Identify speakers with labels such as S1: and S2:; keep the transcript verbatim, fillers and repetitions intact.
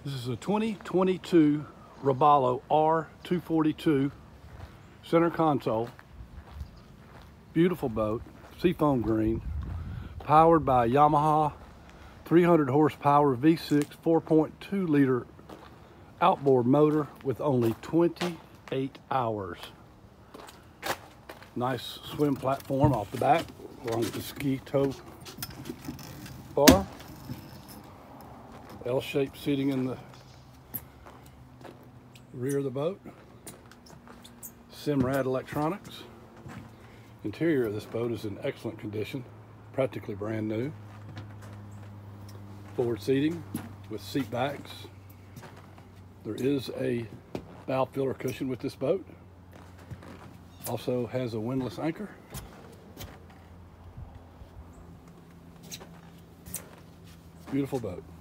S1: This is a twenty twenty-two Robalo R two forty-two center console. Beautiful boat, seafoam green, powered by a Yamaha three hundred horsepower V six four point two liter outboard motor with only twenty-eight hours. Nice swim platform off the back, along with the ski tow bar. L-shaped seating in the rear of the boat. Simrad electronics. Interior of this boat is in excellent condition, practically brand new. Forward seating with seat backs. There is a bow filler cushion with this boat. Also has a windlass anchor. Beautiful boat.